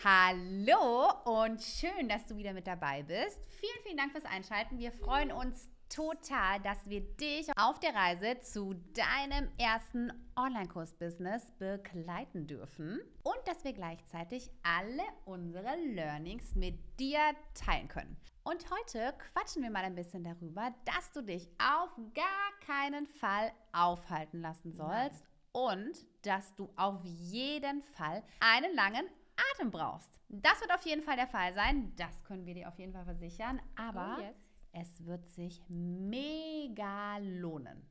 Hallo und schön, dass du wieder mit dabei bist. Vielen, vielen Dank fürs Einschalten. Wir freuen uns total, dass wir dich auf der Reise zu deinem ersten Online-Kurs-Business begleiten dürfen und dass wir gleichzeitig alle unsere Learnings mit dir teilen können. Und heute quatschen wir mal ein bisschen darüber, dass du dich auf gar keinen Fall aufhalten lassen sollst und dass du auf jeden Fall einen langen Atem brauchst. Das wird auf jeden Fall der Fall sein. Das können wir dir auf jeden Fall versichern. Aber es wird sich mega lohnen.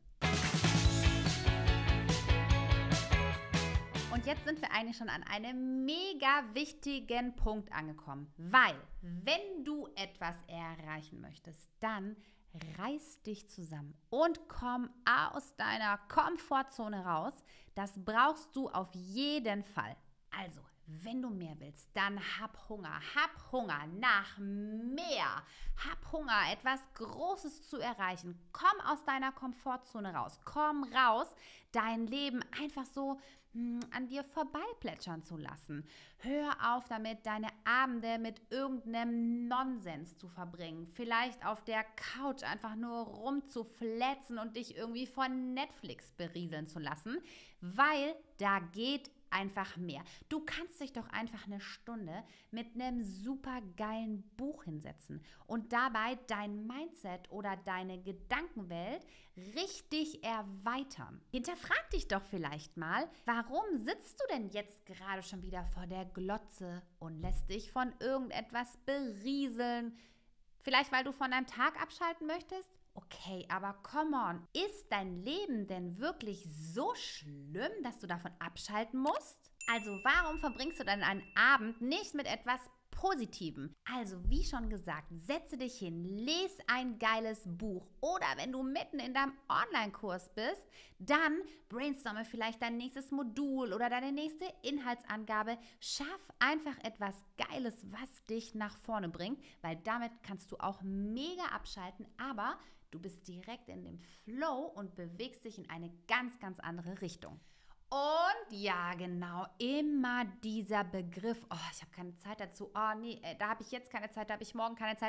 Und jetzt sind wir eigentlich schon an einem mega wichtigen Punkt angekommen. Weil, wenn du etwas erreichen möchtest, dann reiß dich zusammen und komm aus deiner Komfortzone raus. Das brauchst du auf jeden Fall. Also, wenn du mehr willst, dann hab Hunger nach mehr. Hab Hunger, etwas Großes zu erreichen. Komm aus deiner Komfortzone raus. Komm raus, dein Leben einfach so an dir vorbeiplätschern zu lassen. Hör auf damit, deine Abende mit irgendeinem Nonsens zu verbringen. Vielleicht auf der Couch einfach nur rumzuflätzen und dich irgendwie von Netflix berieseln zu lassen, weil da geht einfach mehr. Du kannst dich doch einfach eine Stunde mit einem super geilen Buch hinsetzen und dabei dein Mindset oder deine Gedankenwelt richtig erweitern. Hinterfrag dich doch vielleicht mal, warum sitzt du denn jetzt gerade schon wieder vor der Glotze und lässt dich von irgendetwas berieseln? Vielleicht, weil du von deinem Tag abschalten möchtest? Okay, aber come on, ist dein Leben denn wirklich so schlimm, dass du davon abschalten musst? Also warum verbringst du dann einen Abend nicht mit etwas Positivem? Also wie schon gesagt, setze dich hin, lese ein geiles Buch oder wenn du mitten in deinem Online-Kurs bist, dann brainstorme vielleicht dein nächstes Modul oder deine nächste Inhaltsangabe. Schaff einfach etwas Geiles, was dich nach vorne bringt, weil damit kannst du auch mega abschalten, aber du bist direkt in dem Flow und bewegst dich in eine ganz, ganz andere Richtung. Und ja, genau, immer dieser Begriff, oh, ich habe keine Zeit dazu, oh nee, da habe ich jetzt keine Zeit, da habe ich morgen keine Zeit.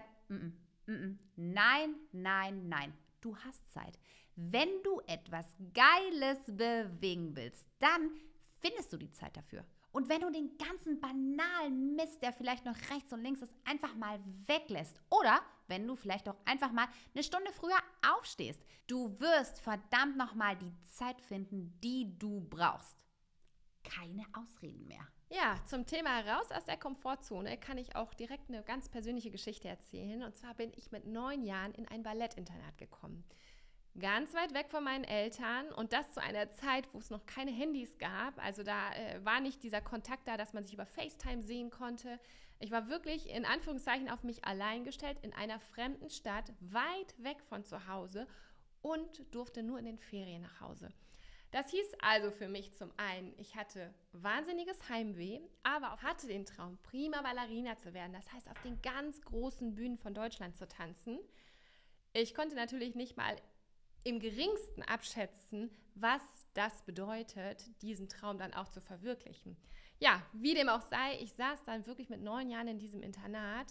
Nein, nein, nein, du hast Zeit. Wenn du etwas Geiles bewegen willst, dann findest du die Zeit dafür. Und wenn du den ganzen banalen Mist, der vielleicht noch rechts und links ist, einfach mal weglässt oder wenn du vielleicht auch einfach mal eine Stunde früher aufstehst, du wirst verdammt nochmal die Zeit finden, die du brauchst. Keine Ausreden mehr. Ja, zum Thema raus aus der Komfortzone kann ich auch direkt eine ganz persönliche Geschichte erzählen. Und zwar bin ich mit 9 Jahren in ein Ballettinternat gekommen. Ganz weit weg von meinen Eltern und das zu einer Zeit, wo es noch keine Handys gab. Also da war nicht dieser Kontakt da, dass man sich über FaceTime sehen konnte. Ich war wirklich in Anführungszeichen auf mich allein gestellt in einer fremden Stadt, weit weg von zu Hause und durfte nur in den Ferien nach Hause. Das hieß also für mich zum einen, ich hatte wahnsinniges Heimweh, aber auch hatte den Traum, prima Ballerina zu werden. Das heißt, auf den ganz großen Bühnen von Deutschland zu tanzen. Ich konnte natürlich nicht mal im geringsten abschätzen, was das bedeutet, diesen Traum dann auch zu verwirklichen. Ja, wie dem auch sei, ich saß dann wirklich mit 9 Jahren in diesem Internat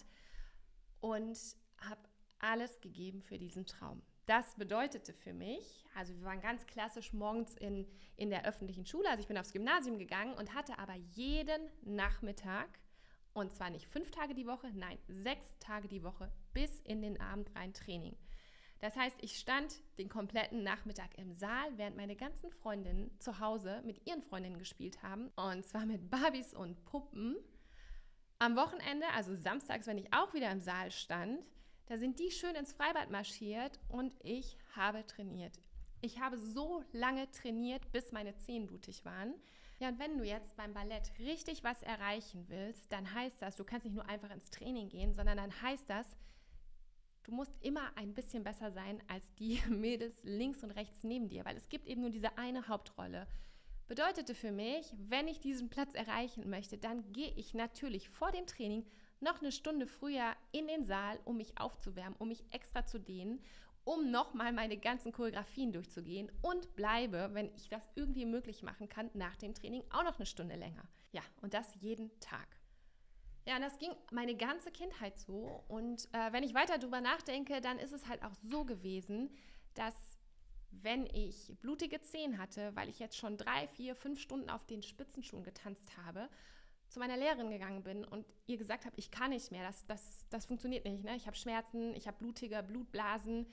und habe alles gegeben für diesen Traum. Das bedeutete für mich, also wir waren ganz klassisch morgens in der öffentlichen Schule, also ich bin aufs Gymnasium gegangen und hatte aber jeden Nachmittag, und zwar nicht 5 Tage die Woche, nein, 6 Tage die Woche bis in den Abend rein Training. Das heißt, ich stand den kompletten Nachmittag im Saal, während meine ganzen Freundinnen zu Hause mit ihren Freundinnen gespielt haben. Und zwar mit Barbies und Puppen. Am Wochenende, also samstags, wenn ich auch wieder im Saal stand, da sind die schön ins Freibad marschiert und ich habe trainiert. Ich habe so lange trainiert, bis meine Zehen blutig waren. Ja, und wenn du jetzt beim Ballett richtig was erreichen willst, dann heißt das, du kannst nicht nur einfach ins Training gehen, sondern dann heißt das, du musst immer ein bisschen besser sein als die Mädels links und rechts neben dir, weil es gibt eben nur diese eine Hauptrolle. Bedeutete für mich, wenn ich diesen Platz erreichen möchte, dann gehe ich natürlich vor dem Training noch eine Stunde früher in den Saal, um mich aufzuwärmen, um mich extra zu dehnen, um nochmal meine ganzen Choreografien durchzugehen und bleibe, wenn ich das irgendwie möglich machen kann, nach dem Training auch noch eine Stunde länger. Ja, und das jeden Tag. Ja, und das ging meine ganze Kindheit so. Und wenn ich weiter drüber nachdenke, dann ist es halt auch so gewesen, dass wenn ich blutige Zehen hatte, weil ich jetzt schon 3, 4, 5 Stunden auf den Spitzenschuhen getanzt habe, zu meiner Lehrerin gegangen bin und ihr gesagt habe, ich kann nicht mehr, das funktioniert nicht. Ne? Ich habe Schmerzen, ich habe blutige Blutblasen,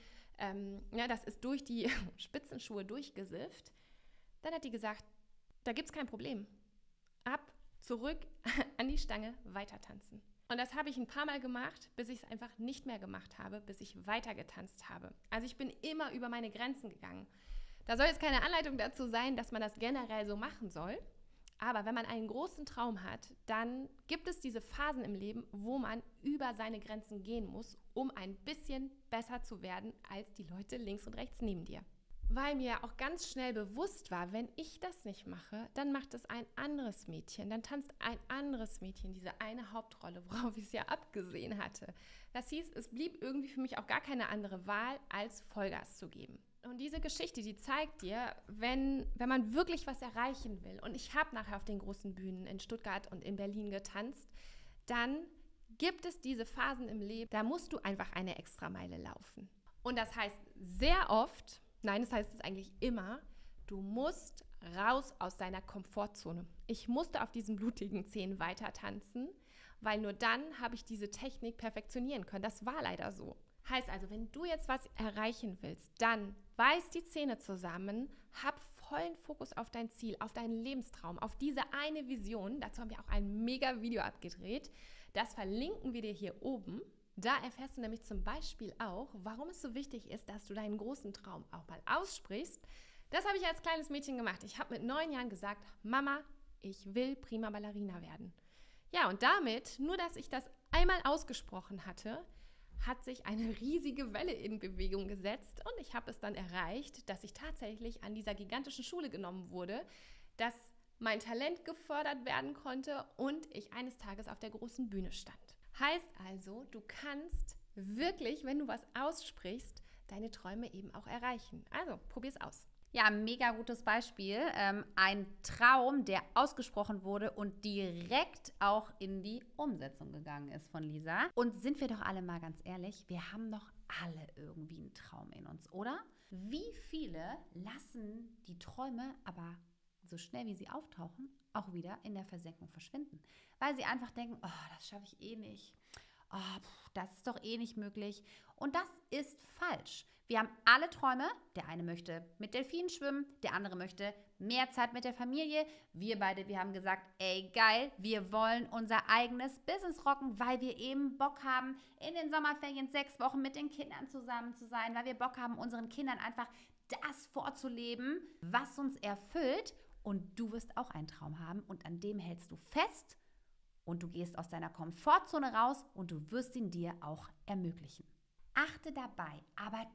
das ist durch die Spitzenschuhe durchgesifft. Dann hat die gesagt, da gibt es kein Problem. Ab, zurück, an die Stange, weiter tanzen. Und das habe ich ein paar Mal gemacht, bis ich es einfach nicht mehr gemacht habe, bis ich weiter getanzt habe. Also ich bin immer über meine Grenzen gegangen. Da soll jetzt keine Anleitung dazu sein, dass man das generell so machen soll. Aber wenn man einen großen Traum hat, dann gibt es diese Phasen im Leben, wo man über seine Grenzen gehen muss, um ein bisschen besser zu werden als die Leute links und rechts neben dir. Weil mir auch ganz schnell bewusst war, wenn ich das nicht mache, dann macht es ein anderes Mädchen. Dann tanzt ein anderes Mädchen diese eine Hauptrolle, worauf ich es ja abgesehen hatte. Das hieß, es blieb irgendwie für mich auch gar keine andere Wahl, als Vollgas zu geben. Und diese Geschichte, die zeigt dir, wenn man wirklich was erreichen will, und ich habe nachher auf den großen Bühnen in Stuttgart und in Berlin getanzt, dann gibt es diese Phasen im Leben, da musst du einfach eine Extrameile laufen. Und das heißt sehr oft, nein, das heißt es eigentlich immer, du musst raus aus deiner Komfortzone. Ich musste auf diesen blutigen Zehen weiter tanzen, weil nur dann habe ich diese Technik perfektionieren können. Das war leider so. Heißt also, wenn du jetzt was erreichen willst, dann beiß die Zähne zusammen, hab vollen Fokus auf dein Ziel, auf deinen Lebenstraum, auf diese eine Vision. Dazu haben wir auch ein mega Video abgedreht. Das verlinken wir dir hier oben. Da erfährst du nämlich zum Beispiel auch, warum es so wichtig ist, dass du deinen großen Traum auch mal aussprichst. Das habe ich als kleines Mädchen gemacht. Ich habe mit 9 Jahren gesagt, Mama, ich will Prima Ballerina werden. Ja, und damit, nur dass ich das einmal ausgesprochen hatte, hat sich eine riesige Welle in Bewegung gesetzt und ich habe es dann erreicht, dass ich tatsächlich an dieser gigantischen Schule genommen wurde, dass mein Talent gefördert werden konnte und ich eines Tages auf der großen Bühne stand. Heißt also, du kannst wirklich, wenn du was aussprichst, deine Träume eben auch erreichen. Also, probier's aus. Ja, mega gutes Beispiel. Ein Traum, der ausgesprochen wurde und direkt auch in die Umsetzung gegangen ist von Lisa. Und sind wir doch alle mal ganz ehrlich, wir haben doch alle irgendwie einen Traum in uns, oder? Wie viele lassen die Träume aber so schnell wie sie auftauchen, auch wieder in der Versenkung verschwinden? Weil sie einfach denken, oh, das schaffe ich eh nicht. Oh, das ist doch eh nicht möglich. Und das ist falsch. Wir haben alle Träume. Der eine möchte mit Delfinen schwimmen, der andere möchte mehr Zeit mit der Familie. Wir beide, wir haben gesagt, ey, geil, wir wollen unser eigenes Business rocken, weil wir eben Bock haben, in den Sommerferien 6 Wochen mit den Kindern zusammen zu sein, weil wir Bock haben, unseren Kindern einfach das vorzuleben, was uns erfüllt. Und du wirst auch einen Traum haben und an dem hältst du fest und du gehst aus deiner Komfortzone raus und du wirst ihn dir auch ermöglichen. Achte dabei aber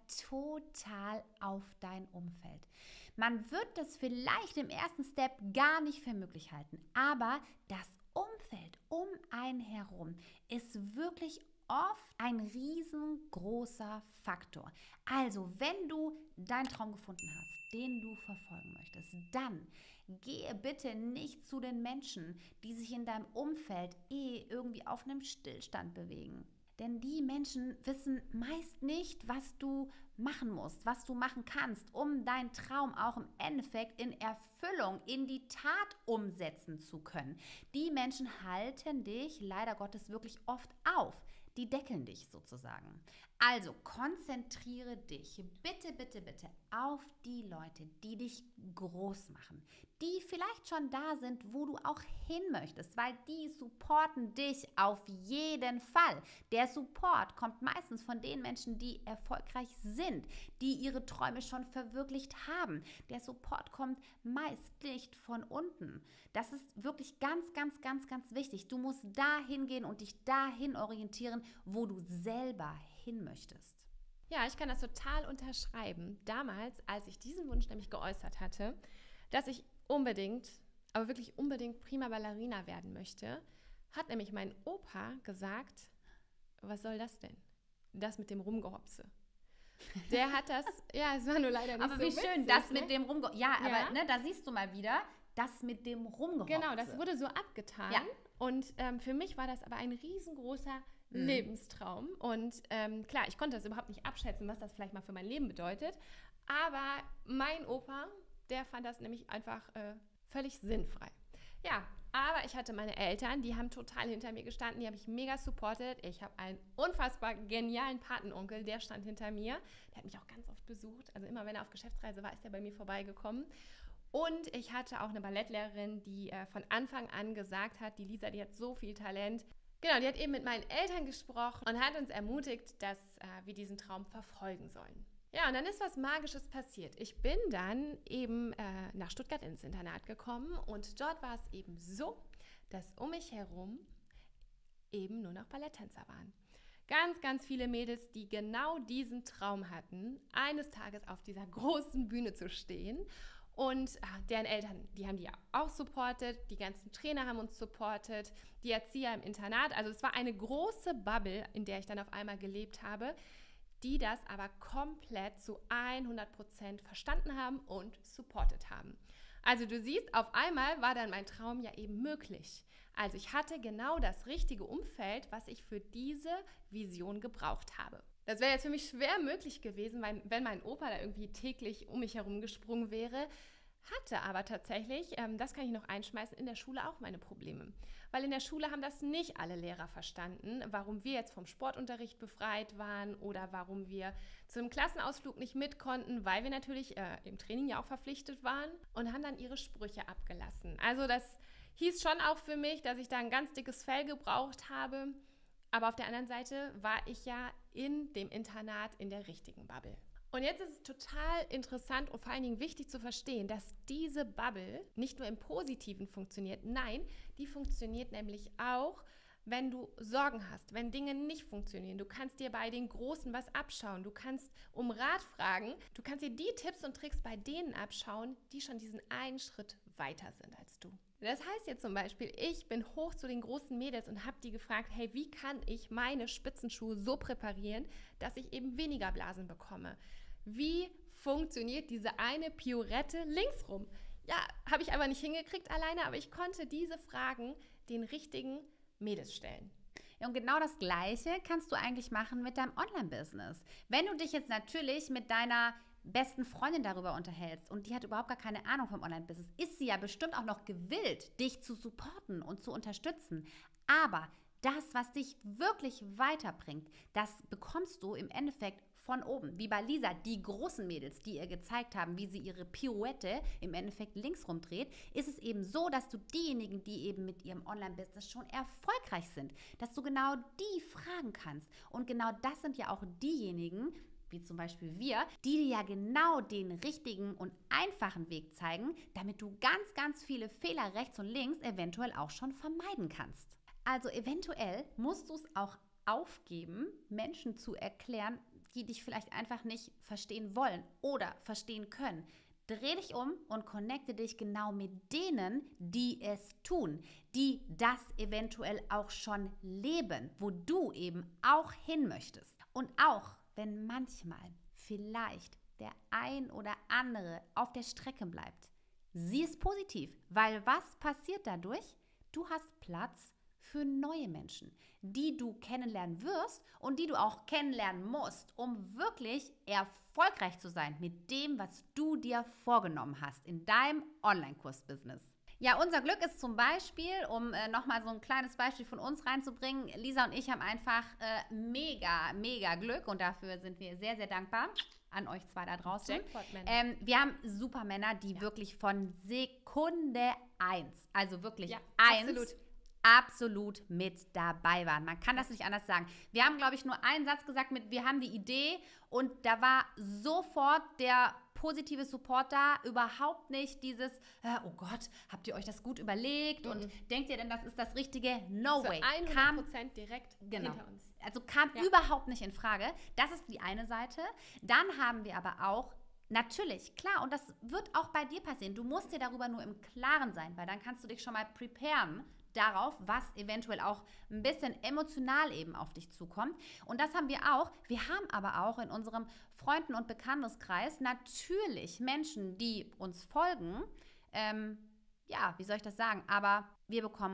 total auf dein Umfeld. Man wird das vielleicht im ersten Step gar nicht für möglich halten, aber das Umfeld um einen herum ist wirklich oft ein riesengroßer Faktor. Also, wenn du deinen Traum gefunden hast, den du verfolgen möchtest, dann gehe bitte nicht zu den Menschen, die sich in deinem Umfeld irgendwie auf einem Stillstand bewegen. Denn die Menschen wissen meist nicht, was du machen musst, was du machen kannst, um deinen Traum auch im Endeffekt in Erfüllung, in die Tat umsetzen zu können. Die Menschen halten dich leider Gottes wirklich oft auf. Die deckeln dich sozusagen. Also konzentriere dich bitte, bitte, bitte auf die Leute, die dich groß machen, die vielleicht schon da sind, wo du auch hin möchtest, weil die supporten dich auf jeden Fall. Der Support kommt meistens von den Menschen, die erfolgreich sind, die ihre Träume schon verwirklicht haben. Der Support kommt meist nicht von unten. Das ist wirklich ganz, ganz, ganz, ganz wichtig. Du musst dahin gehen und dich dahin orientieren, wo du selber hin möchtest. Ja, ich kann das total unterschreiben. Damals, als ich diesen Wunsch nämlich geäußert hatte, dass ich unbedingt, aber wirklich unbedingt Prima Ballerina werden möchte, hat nämlich mein Opa gesagt, was soll das denn? Das mit dem Rumgehopse. Der hat das, ja, es war nur leider nicht aber so wie witzig, schön, das ne? mit dem Rumgehopse. Ja, aber ne, da siehst du mal wieder, das mit dem Rumgehopse. Genau, das wurde so abgetan. Ja. Und für mich war das aber ein riesengroßer Lebenstraum. Und klar, ich konnte das überhaupt nicht abschätzen, was das vielleicht mal für mein Leben bedeutet. Aber mein Opa, der fand das nämlich einfach völlig sinnfrei. Ja, aber ich hatte meine Eltern, die haben total hinter mir gestanden, die haben mich mega supportet. Ich habe einen unfassbar genialen Patenonkel, der stand hinter mir. Der hat mich auch ganz oft besucht. Also immer, wenn er auf Geschäftsreise war, ist er bei mir vorbeigekommen. Und ich hatte auch eine Ballettlehrerin, die von Anfang an gesagt hat, die Lisa, die hat so viel Talent. Genau, die hat eben mit meinen Eltern gesprochen und hat uns ermutigt, dass wir diesen Traum verfolgen sollen. Ja, und dann ist was Magisches passiert. Ich bin dann eben nach Stuttgart ins Internat gekommen und dort war es eben so, dass um mich herum eben nur noch Balletttänzer waren. Ganz, ganz viele Mädels, die genau diesen Traum hatten, eines Tages auf dieser großen Bühne zu stehen. Und deren Eltern, die haben die auch supportet, die ganzen Trainer haben uns supportet, die Erzieher im Internat. Also es war eine große Bubble, in der ich dann auf einmal gelebt habe, die das aber komplett zu 100% verstanden haben und supportet haben. Also du siehst, auf einmal war dann mein Traum ja eben möglich. Also ich hatte genau das richtige Umfeld, was ich für diese Vision gebraucht habe. Das wäre jetzt für mich schwer möglich gewesen, wenn mein Opa da irgendwie täglich um mich herum gesprungen wäre. Hatte aber tatsächlich, das kann ich noch einschmeißen, in der Schule auch meine Probleme. Weil in der Schule haben das nicht alle Lehrer verstanden, warum wir jetzt vom Sportunterricht befreit waren oder warum wir zu einem Klassenausflug nicht mit konnten, weil wir natürlich im Training ja auch verpflichtet waren und haben dann ihre Sprüche abgelassen. Also das hieß schon auch für mich, dass ich da ein ganz dickes Fell gebraucht habe. Aber auf der anderen Seite war ich ja in dem Internat in der richtigen Bubble. Und jetzt ist es total interessant und vor allen Dingen wichtig zu verstehen, dass diese Bubble nicht nur im Positiven funktioniert, nein, die funktioniert nämlich auch, wenn du Sorgen hast, wenn Dinge nicht funktionieren. Du kannst dir bei den Großen was abschauen, du kannst um Rat fragen, du kannst dir die Tipps und Tricks bei denen abschauen, die schon diesen einen Schritt weiter sind als du. Das heißt jetzt zum Beispiel, ich bin hoch zu den großen Mädels und habe die gefragt, hey, wie kann ich meine Spitzenschuhe so präparieren, dass ich eben weniger Blasen bekomme? Wie funktioniert diese eine Pirouette linksrum? Ja, habe ich aber nicht hingekriegt alleine, aber ich konnte diese Fragen den richtigen Mädels stellen. Ja, und genau das Gleiche kannst du eigentlich machen mit deinem Online-Business. Wenn du dich jetzt natürlich mit deiner besten Freundin darüber unterhältst und die hat überhaupt gar keine Ahnung vom Online-Business, ist sie ja bestimmt auch noch gewillt, dich zu supporten und zu unterstützen. Aber das, was dich wirklich weiterbringt, das bekommst du im Endeffekt von oben. Wie bei Lisa, die großen Mädels, die ihr gezeigt haben, wie sie ihre Pirouette im Endeffekt links rumdreht, ist es eben so, dass du diejenigen, die eben mit ihrem Online-Business schon erfolgreich sind, dass du genau die fragen kannst. Und genau das sind ja auch diejenigen, wie zum Beispiel wir, die dir ja genau den richtigen und einfachen Weg zeigen, damit du ganz, ganz viele Fehler rechts und links eventuell auch schon vermeiden kannst. Also eventuell musst du es auch aufgeben, Menschen zu erklären, die dich vielleicht einfach nicht verstehen wollen oder verstehen können. Dreh dich um und connecte dich genau mit denen, die es tun, die das eventuell auch schon leben, wo du eben auch hin möchtest. Und auch wenn manchmal vielleicht der ein oder andere auf der Strecke bleibt, sieh es positiv, weil was passiert dadurch? Du hast Platz für neue Menschen, die du kennenlernen wirst und die du auch kennenlernen musst, um wirklich erfolgreich zu sein mit dem, was du dir vorgenommen hast in deinem Online-Kurs-Business. Ja, unser Glück ist zum Beispiel, um nochmal so ein kleines Beispiel von uns reinzubringen, Lisa und ich haben einfach mega Glück und dafür sind wir sehr, sehr dankbar an euch zwei da draußen. Jackpot-Männer. Wir haben super Männer, die wirklich von Sekunde 1, also wirklich Ja, 1, absolut mit dabei waren. Man kann das nicht anders sagen. Wir haben, glaube ich, nur einen Satz gesagt mit, wir haben die Idee und da war sofort der positive Support da, überhaupt nicht dieses, oh Gott, habt ihr euch das gut überlegt und denkt ihr denn, das ist das Richtige? No way. 100% direkt hinter uns. Also kam überhaupt nicht in Frage. Das ist die eine Seite. Dann haben wir aber auch natürlich, klar, und das wird auch bei dir passieren. Du musst dir darüber nur im Klaren sein, weil dann kannst du dich schon mal preparen darauf, was eventuell auch ein bisschen emotional eben auf dich zukommt. Und das haben wir auch. Wir haben aber auch in unserem Freunden- und Bekanntenkreis natürlich Menschen, die uns folgen. Ja, wie soll ich das sagen? Aber wir bekommen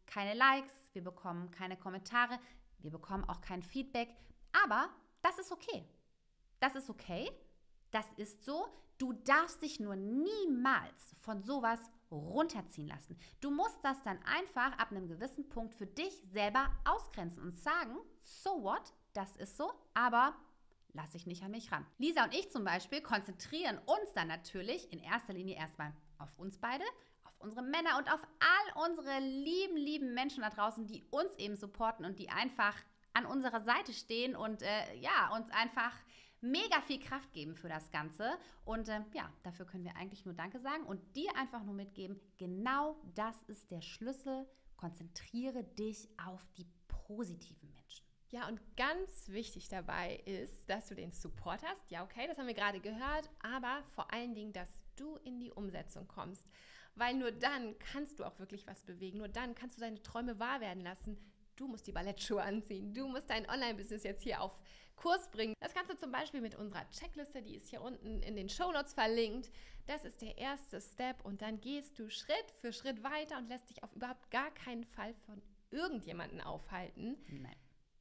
keine Likes, wir bekommen keine Kommentare, wir bekommen auch kein Feedback. Aber das ist okay. Das ist okay. Das ist so. Du darfst dich nur niemals von sowas runterziehen lassen. Du musst das dann einfach ab einem gewissen Punkt für dich selber ausgrenzen und sagen, so what, das ist so, aber lasse ich nicht an mich ran. Lisa und ich zum Beispiel konzentrieren uns dann natürlich in erster Linie erstmal auf uns beide, auf unsere Männer und auf all unsere lieben Menschen da draußen, die uns eben supporten und die einfach an unserer Seite stehen und uns einfach mega viel Kraft geben für das Ganze. Und dafür können wir eigentlich nur Danke sagen und dir einfach nur mitgeben, genau das ist der Schlüssel. Konzentriere dich auf die positiven Menschen. Ja, und ganz wichtig dabei ist, dass du den Support hast. Ja, okay, das haben wir gerade gehört, aber vor allen Dingen, dass du in die Umsetzung kommst. Weil nur dann kannst du auch wirklich was bewegen. Nur dann kannst du deine Träume wahr werden lassen. Du musst die Ballettschuhe anziehen. Du musst dein Online-Business jetzt hier auf Kurs bringen. Das kannst du zum Beispiel mit unserer Checkliste, die ist hier unten in den Shownotes verlinkt. Das ist der erste Step und dann gehst du Schritt für Schritt weiter und lässt dich auf überhaupt gar keinen Fall von irgendjemandem aufhalten. Nein.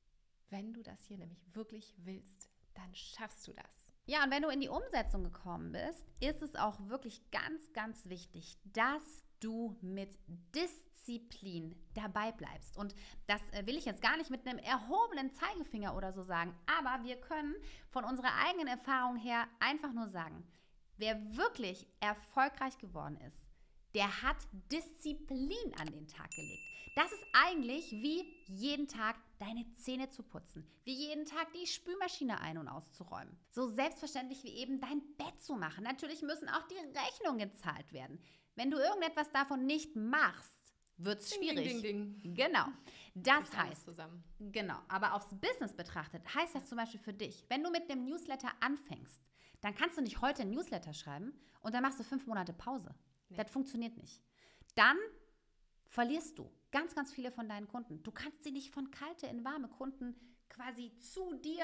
Wenn du das hier nämlich wirklich willst, dann schaffst du das. Ja, und wenn du in die Umsetzung gekommen bist, ist es auch wirklich ganz wichtig, dass du mit Disziplin dabei bleibst. Und das will ich jetzt gar nicht mit einem erhobenen Zeigefinger oder so sagen, aber wir können von unserer eigenen Erfahrung her einfach nur sagen, wer wirklich erfolgreich geworden ist, der hat Disziplin an den Tag gelegt. Das ist eigentlich wie jeden Tag deine Zähne zu putzen, wie jeden Tag die Spülmaschine ein- und auszuräumen. So selbstverständlich wie eben dein Bett zu machen. Natürlich müssen auch die Rechnungen gezahlt werden. Wenn du irgendetwas davon nicht machst, wird es schwierig. Ding. Genau. Das heißt, zusammen. Genau, aber aufs Business betrachtet, heißt das zum Beispiel für dich, wenn du mit einem Newsletter anfängst, dann kannst du nicht heute ein Newsletter schreiben und dann machst du 5 Monate Pause. Nee. Das funktioniert nicht. Dann verlierst du ganz viele von deinen Kunden. Du kannst sie nicht von kalte in warme Kunden quasi zu dir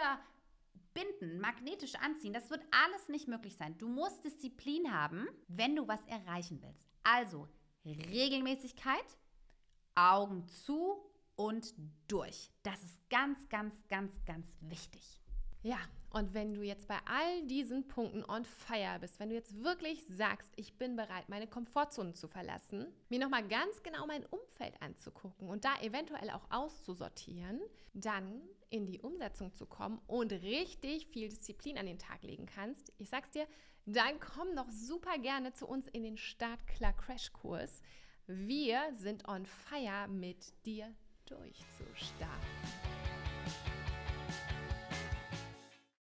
binden, magnetisch anziehen. Das wird alles nicht möglich sein. Du musst Disziplin haben, wenn du was erreichen willst. Also Regelmäßigkeit, Augen zu und durch. Das ist ganz wichtig. Ja, und wenn du jetzt bei all diesen Punkten on fire bist, wenn du jetzt wirklich sagst, ich bin bereit, meine Komfortzone zu verlassen, mir nochmal ganz genau mein Umfeld anzugucken und da eventuell auch auszusortieren, dann in die Umsetzung zu kommen und richtig viel Disziplin an den Tag legen kannst, ich sag's dir, dann komm doch super gerne zu uns in den Start-Klar-Crash-Kurs. Wir sind on fire, mit dir durchzustarten.